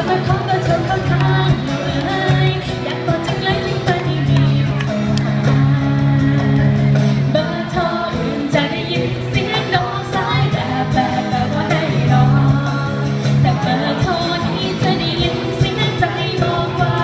มาขอเบอร์โทรข้างๆเลยอยากบอกจังเลยที่เบอร์นี้มีโทรหาเบอร์โทรอื่นจะได้ยินเสียงโดนสายแบบว่าให้รอแต่เบอร์โทรนี้จะได้ยินเสียงใจบอกว่า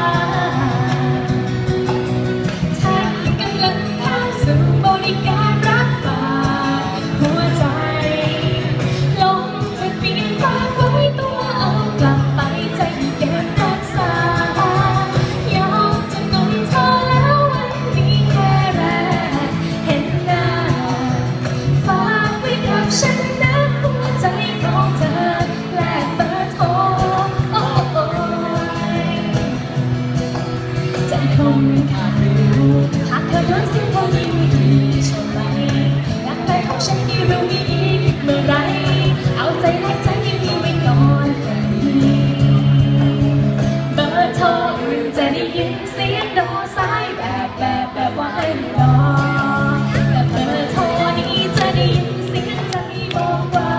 ฉันกำลังเข้าสู่บริการรับฝากหัวใจลงทะเบียนฝากไว้ตัวเอากลับไปใจเก็บรักษายอมจำนนเธอแล้ววันนี้แค่แรกเห็นหน้าฝากไว้กับฉันนะหัวใจของเธอแลกเบอร์โทรโอ้ยใจคงขาดรู้หากเธอโดนเสียงคนนี้ไม่ดีใช่ไหมรักแรกของฉันที่เรามีอีกเมื่อไรเอาใจแลกใจยังมีไว้ก่อนเบอร์โทรอื่นจะได้ยินเสียงโดนสายแบบว่าให้รอแต่เบอร์โทรนี้จะได้ยินเสียงใจบอกว่า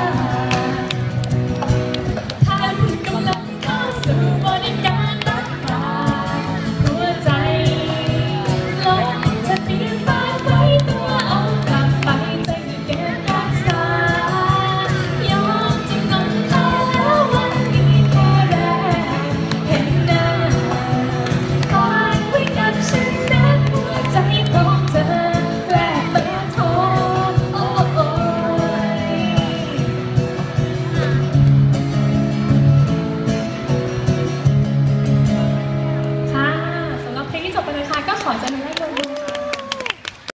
ท่านกำลังเข้าสู่บริการรับฝากหัวใจลงทะเบียนฝากไว้ตัวเอากลับไปใจเก็บรักษายอมจำนนเธอแล้ววันนี้แค่แรกเห็นหน้าฝากไว้กับฉันนะหัวใจของเธอแลกเบอร์โทรโอ้ยค่ะสำหรับเพลงที่จบไปเลยค่ะก็ขอจะมาเล่น